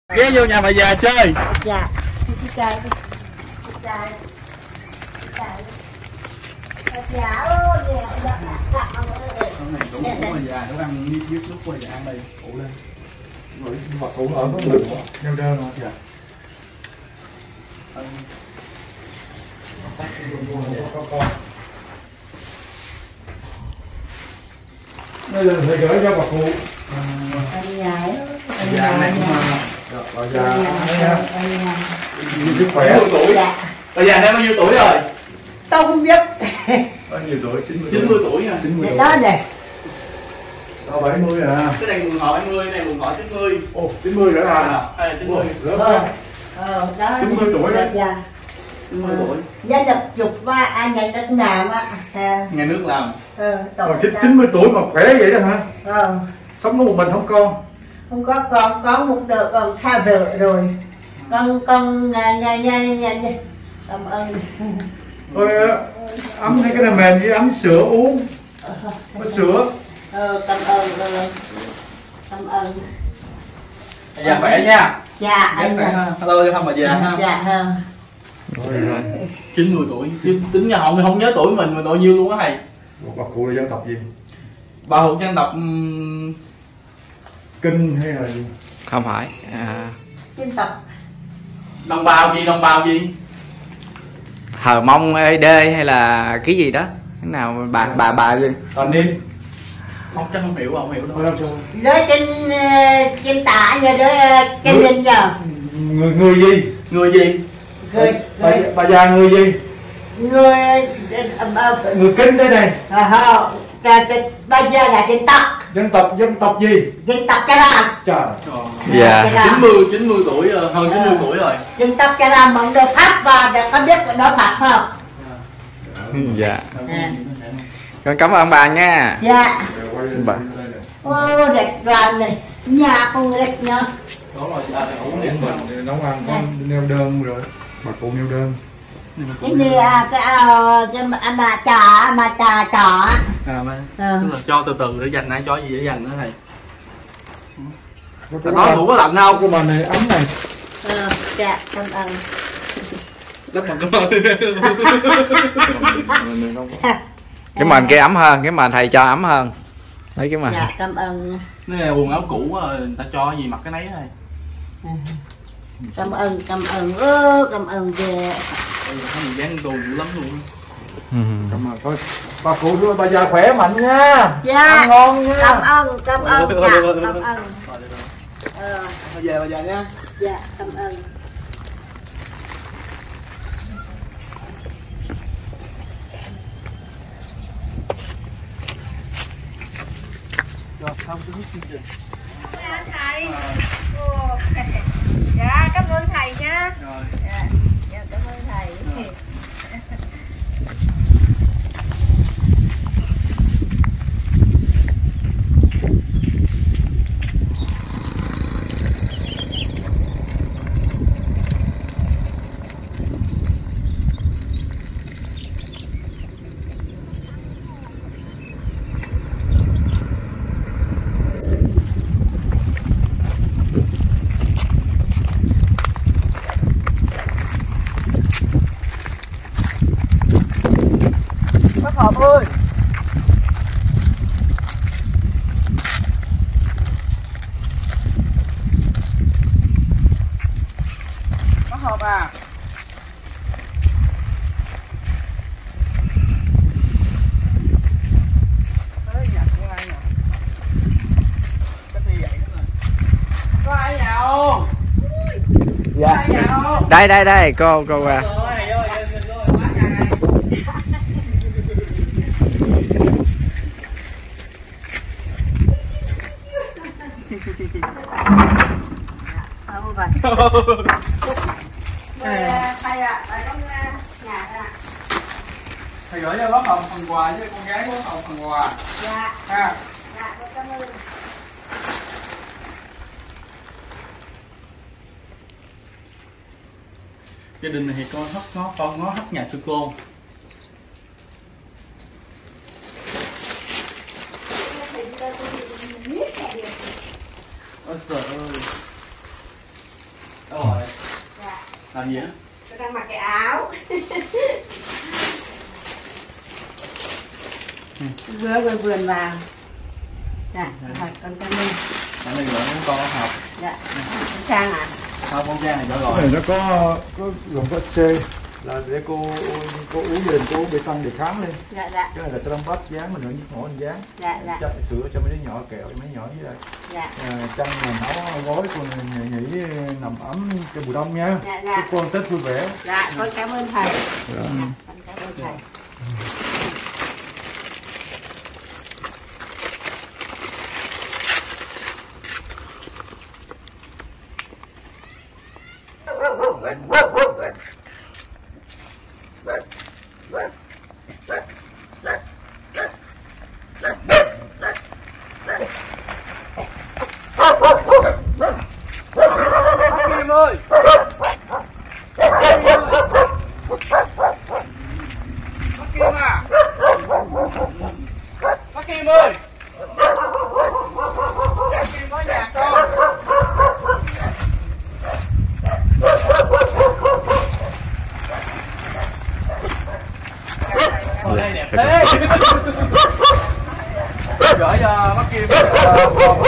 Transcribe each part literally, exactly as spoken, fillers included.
Ghé vô nhà bà già chơi. Dạ. Đi chơi đi. Đi chơi. Chơi. Bà già ơi, già già già. Con này đủ củ bà già, nó ăn miếng dưới nước bà già ăn đây, ủ lên. Rồi bà cụ ở có người neo đơn hả? Dạ. Đây là phải gửi cho bà cụ. Bà già ấy. Bà già này cũng bà già sức khỏe. Bao nhiêu tuổi? Bà già này bao nhiêu tuổi rồi? Tôi không biết. Bao nhiêu tuổi? chín mươi tuổi nha. chín mươi tuổi. Đó này. Ờ bảy mươi à. Cái này mừng họ bảy mươi, cái này mừng họ chín mươi. Ồ, chín mươi nữa à? À, chín mươi. Ờ. Ờ, đó. chín mươi tuổi đó. Dạ. chín mươi tuổi. Gia nhập chục ba anh nhà đất làm á. Nhà nước làm. Ờ, chín mươi tuổi mà khỏe vậy đó hả? Ờ. Sống có một mình không con? Không có con, có một đứa con tha vợ rồi. Con con nhà nhà nhà nhà cảm ơn. Thôi ấm hay cái này mềm với ấm sữa uống. Có sữa. Ờ, cảm ơn. Cảm ơn. Dạ khỏe nha. Dạ anh ha. Hello không bà già ha. Dạ ha. chín mươi tuổi, chứ tính nhà họ không nhớ tuổi mình mà bao nhiêu luôn á thầy. Bà cụ là dân tộc gì? Bà thuộc dân tộc um... Kinh hay là gì? Không phải. À... Dân tộc. Đồng bào gì, đồng bào gì? Hờ Mông ê đê hay là cái gì đó? Cái nào bà bà bà gì? Toàn niên. Không chắc không hiểu, không hiểu đâu. Đó trên trên tả giờ đó trên lên giờ. Người người gì? Người gì? Người bà, bà già người gì? Người người Kinh đây này. Ờ, bà già là dân tộc. Dân tộc dân tộc gì? Dân tộc Cha Ram. Trời. Dạ. chín mươi chín mươi tuổi, hơn chín mươi tuổi rồi. Dân tộc Cha Ram mà được Pháp và được có biết đó Phật không? Dạ. Con cảm ơn bà nha. Dạ. Bà. Ô đẹp rồi này, nhà con đẹp nhá. Đó rồi chị uống điện mình nấu ăn có neo đơn rồi. Bà cụ neo đơn. Cái gì à, cái à, mà trà mà trà trà á. À mà. Ừ. Tức là cho từ từ để dành ai cho gì để dành nữa thầy. Tối ngủ có lạnh không? Cái bà này ấm này. Ờ, dạ, cảm ơn. Rất là cảm ơn. Cái mền kia ấm hơn, cái mền thầy cho ấm hơn. Thấy cái mền. Dạ, cảm ơn. Đây là quần áo cũ rồi, người ta cho gì mặc cái nấy này. Cảm ơn, cảm ơn, ơ, cảm ơn về. Thấy mình dán đồ dữ lắm luôn. Ừ. Cảm ơn thôi. Bà cụ thưa bà già khỏe mạnh nha. Dạ. Ăn ngon nha. Cảm ơn, cảm ơn, dạ, cảm ơn. Ờ. Bà già bà già nha. Dạ, cảm ơn. Rồi, xong cái nước chương trình. Dạ, thầy. Ồ. Dạ, cảm ơn thầy nha. Rồi. Dạ, dạ cảm ơn thầy. Rồi. Bác Hợp ơi. Bác Hợp à. Tới nhặt của ai nhỉ? Cái gì vậy nữa rồi. Có ai nhà không? Dạ. Có ai nhà không? Đây đây đây, cô cô à. Không vậy. Thầy ạ, ở trong nhà ạ. Thầy gửi cho bác Hồng phần quà với con gái của bác Hồng phần quà. Dạ. Ha. Dạ, cảm ơn. Gia đình này thì con hất ngó con ngó hất nhà sư cô. Ôi trời ơi. Đâu rồi? Dạ. Làm gì á? Tôi đang mặc cái áo. Vừa vừa vườn vào. Dạ, thật con Trang Minh. Trang Minh rồi con có học. Dạ. Con Trang à? Không, con Trang này trở rồi. Cái này nó có có gồm có C là để cô cô uống gia đình cô uống bê tăng để kháng lên. Dạ dạ. Cái này là sẽ làm bát dán mình nữa nhức mỏi mình dán. Dạ dạ. Chắc sữa cho mấy đứa nhỏ kẹo mấy đứa nhỏ với lại. Dạ. À, Trang là nấu gói con nghỉ nằm ấm cho mùa đông nha. Dạ dạ. Chúc con Tết vui vẻ. Dạ, con cảm ơn thầy. Dạ. Dạ, con cảm ơn thầy. Kim ơi! Bác Kim à! Bác Kim ơi! Bác Kim có nhà con! Ở đây đẹp thế! Gửi cho bác Kim uh, con.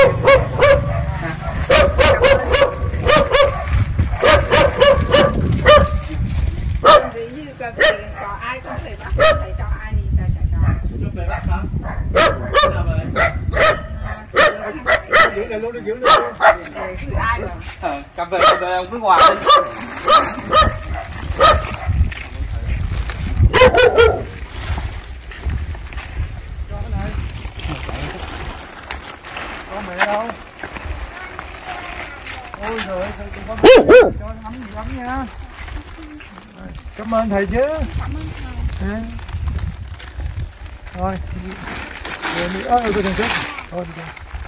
Cho ai cũng về bắt, thầy cho ai thì cho cho cho. Cho về bắt hả? Thế nào về? Giữ này luôn, giữ Để cứ ai rồi. Ờ, cà phê cà phê ông cứ hòa đi. Cho cái này. Có mẹ đâu? Ôi trời ơi, thầy đừng có cho ấm gì lắm nha. Cảm ơn thầy chứ. Cảm ơn thầy. À. Rồi. Rồi đi ơi tôi đừng chết. Thôi đi.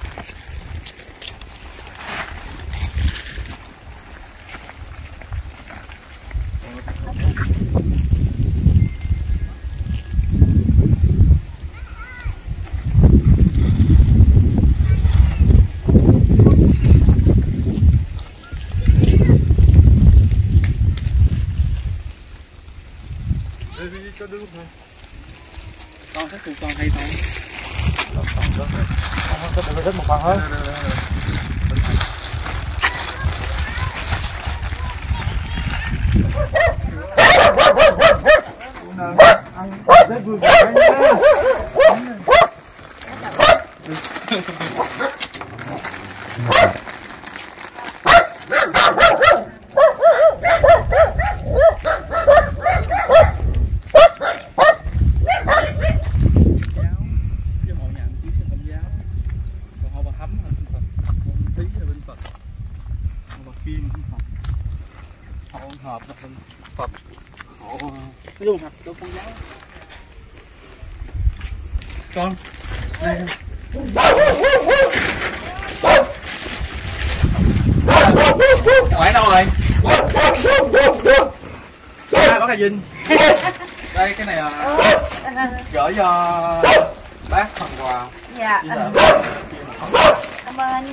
Đi đi cho đứa thôi. Con thích cùng con hay không? Con thích được thích một phần thôi. Ăn rất vui vẻ nha. Kim hộ hợp là bên Phật hộ du học cho con giáo con đây ngoại đâu rồi ai bác Hà Vinh đây cái này là gửi cho bác phần quà. Dạ. Cảm ơn.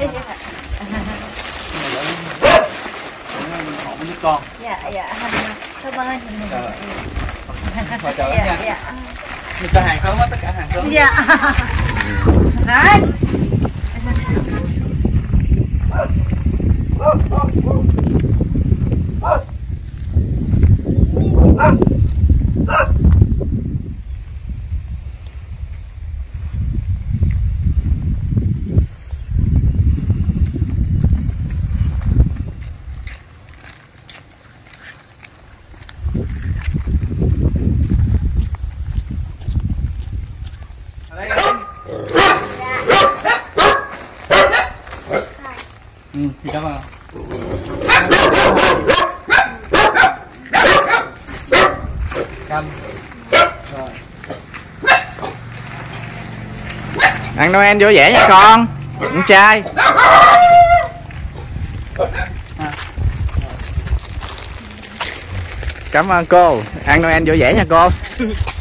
Họ mới giúp con. Dạ dạ. Cảm ơn. Và chờ lắm nha. Dạ. Mình cho hàng sớm hết, tất cả hàng sớm. Dạ. Đấy. Ừ, thì cảm ơn. Cam. Rồi. Ăn Noel vui vẻ nha con. Con trai. Cảm ơn cô. Ăn Noel vui vẻ nha cô.